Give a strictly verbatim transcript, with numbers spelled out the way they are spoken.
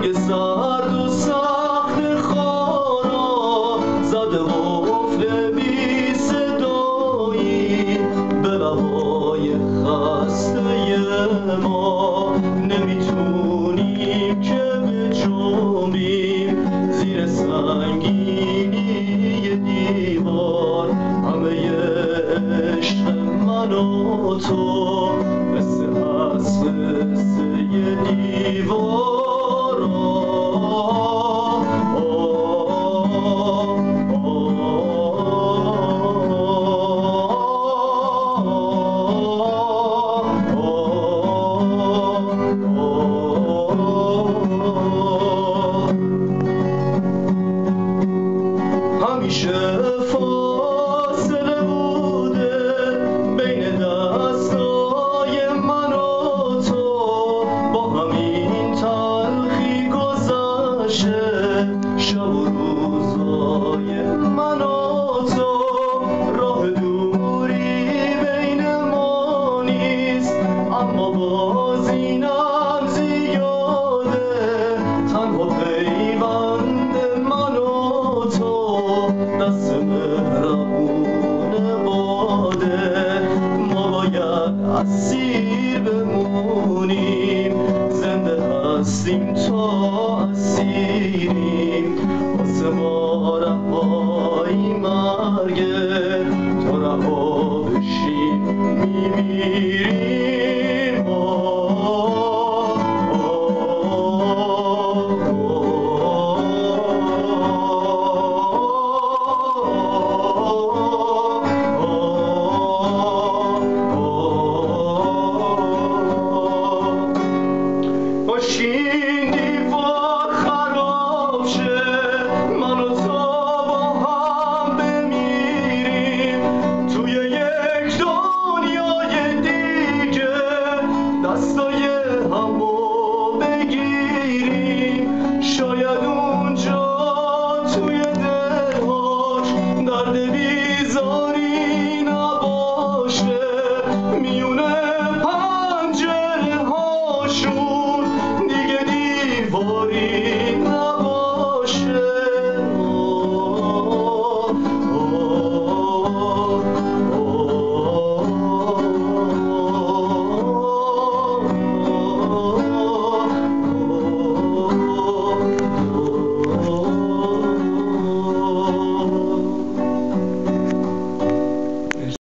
رنگ سرد و سخت خارا زده قفل بی صدایی به بهای خسته ما. نمیتونیم که بجنبیم زیر سنگینی دیوار. همه عشق من و تو مثل حساسه دیوار. همیشه فاصله بوده بین دستای من و تو، با همین تلخی گذشته شب و روزای من و تو. راه دوری بین ما نیست اما باز اینم زیاده. تنها پیوند من و تو دست مهربون باده. ما باید اسیر بمونیم، زنده هستیم تا اسیریم. واسه ما رهایی مرگه، تا رها بشیم میمیریم. این دیوار خراب شه، من و تو با هم بمیریم توی یک دنیای دیگه. دستای همو بگیریم، شاید اونجا توی دلهاش درد بیزاری نباشه. میونه پنجره هاشون دیواری